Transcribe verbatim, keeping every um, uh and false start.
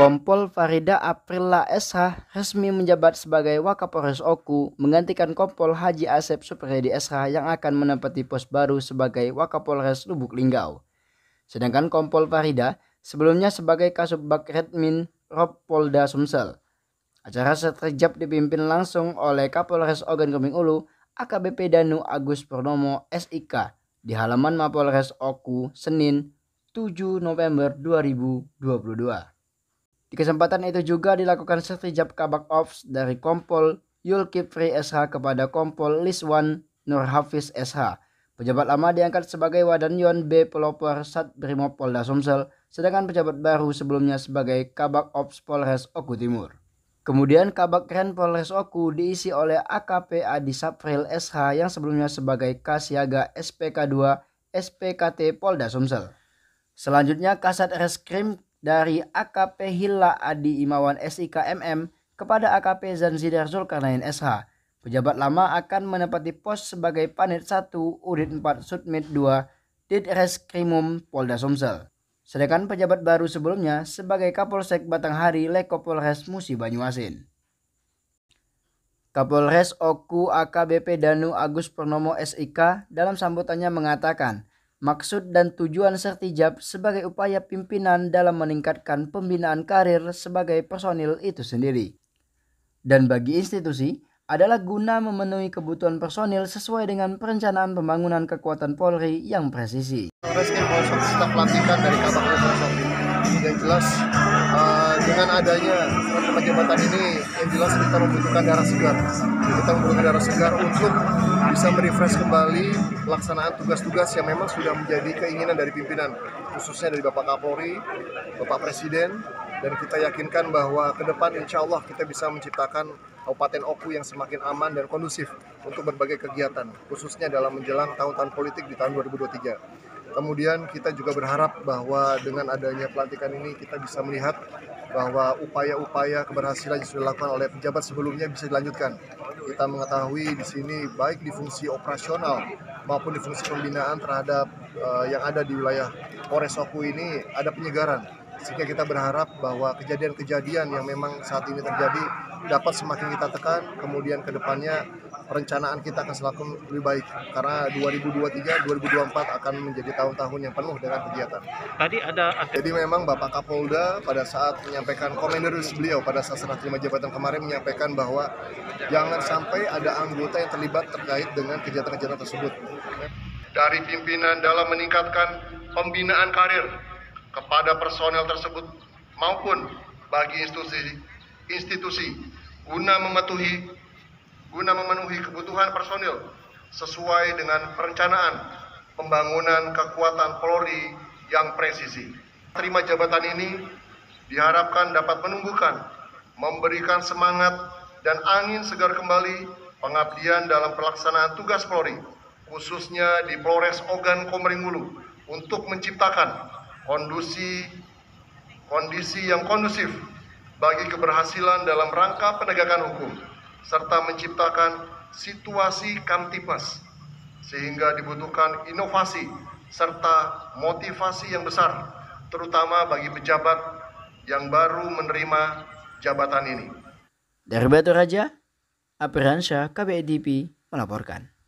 Kompol Farida Aprilla S H resmi menjabat sebagai Wakapolres Oku menggantikan Kompol Haji Asep Supriyadi S H yang akan menempati pos baru sebagai Wakapolres Lubuk Linggau. Sedangkan Kompol Farida sebelumnya sebagai Kasubag Redmin Rob Polda Sumsel. Acara seterjap dipimpin langsung oleh Kapolres Ogan Komering Ulu A K B P Danu Agus Purnomo S I K di halaman Mapolres Oku Senin tujuh November dua ribu dua puluh dua. Di kesempatan itu juga dilakukan sertijab Kabak Ops dari Kompol Yulkifli S H kepada Kompol Liswan Nur Hafiz S H. Pejabat lama diangkat sebagai Wadanyon B Pelopor Satbrimob Polda Sumsel, sedangkan pejabat baru sebelumnya sebagai Kabak Ops Polres Oku Timur. Kemudian Kabak Ren Polres Oku diisi oleh A K P Adi Sapril S H yang sebelumnya sebagai Kasiaga S P K dua S P K T Polda Sumsel. Selanjutnya Kasat Reskrim dari A K P Hilla Adi Imawan S I K M M kepada A K P Zanzidar Zulkarnain S H. Pejabat lama akan menempati pos sebagai Panit satu Unit empat Sudmit dua Ditreskrimum Polda Sumsel. Sedangkan pejabat baru sebelumnya sebagai Kapolsek Batanghari Leko Polres Musi Banyuasin. Kapolres Oku A K B P Danu Agus Purnomo S I K dalam sambutannya mengatakan, maksud dan tujuan sertijab sebagai upaya pimpinan dalam meningkatkan pembinaan karir sebagai personil itu sendiri. Dan bagi institusi adalah guna memenuhi kebutuhan personil sesuai dengan perencanaan pembangunan kekuatan Polri yang presisi. Reskrim Polres Oku setelah pelantikan dari Kabak Polres Oku. Yang jelas uh, dengan adanya surat jabatan ini, yang jelas kita membutuhkan darah segar. Kita membutuhkan darah segar untuk bisa merefresh kembali pelaksanaan tugas-tugas yang memang sudah menjadi keinginan dari pimpinan, khususnya dari Bapak Kapolri, Bapak Presiden, dan kita yakinkan bahwa ke depan insya Allah kita bisa menciptakan Kabupaten Oku yang semakin aman dan kondusif untuk berbagai kegiatan, khususnya dalam menjelang tahun-tahun politik di tahun dua ribu dua puluh tiga. Kemudian kita juga berharap bahwa dengan adanya pelantikan ini kita bisa melihat bahwa upaya-upaya keberhasilan yang sudah dilakukan oleh pejabat sebelumnya bisa dilanjutkan. Kita mengetahui di sini baik di fungsi operasional maupun di fungsi pembinaan terhadap uh, yang ada di wilayah Polres Oku ini ada penyegaran. Sehingga kita berharap bahwa kejadian-kejadian yang memang saat ini terjadi dapat semakin kita tekan, kemudian ke depannya perencanaan kita akan selalu lebih baik. Karena dua ribu dua puluh tiga dua ribu dua puluh empat akan menjadi tahun-tahun yang penuh dengan kegiatan. Tadi ada Jadi memang Bapak Kapolda pada saat menyampaikan komentarus beliau pada saat serah terima jabatan kemarin menyampaikan bahwa jangan sampai ada anggota yang terlibat terkait dengan kegiatan-kegiatan tersebut. Dari pimpinan dalam meningkatkan pembinaan karir kepada personel tersebut maupun bagi institusi institusi guna memenuhi guna memenuhi kebutuhan personil sesuai dengan perencanaan pembangunan kekuatan Polri yang presisi. Terima jabatan ini diharapkan dapat menumbuhkan, memberikan semangat dan angin segar kembali pengabdian dalam pelaksanaan tugas Polri, khususnya di Polres Ogan Komering Ulu, untuk menciptakan kondisi kondisi yang kondusif bagi keberhasilan dalam rangka penegakan hukum serta menciptakan situasi kamtipmas sehingga dibutuhkan inovasi serta motivasi yang besar terutama bagi pejabat yang baru menerima jabatan ini. Dari Batu Raja, Apriansyah K B R T V melaporkan.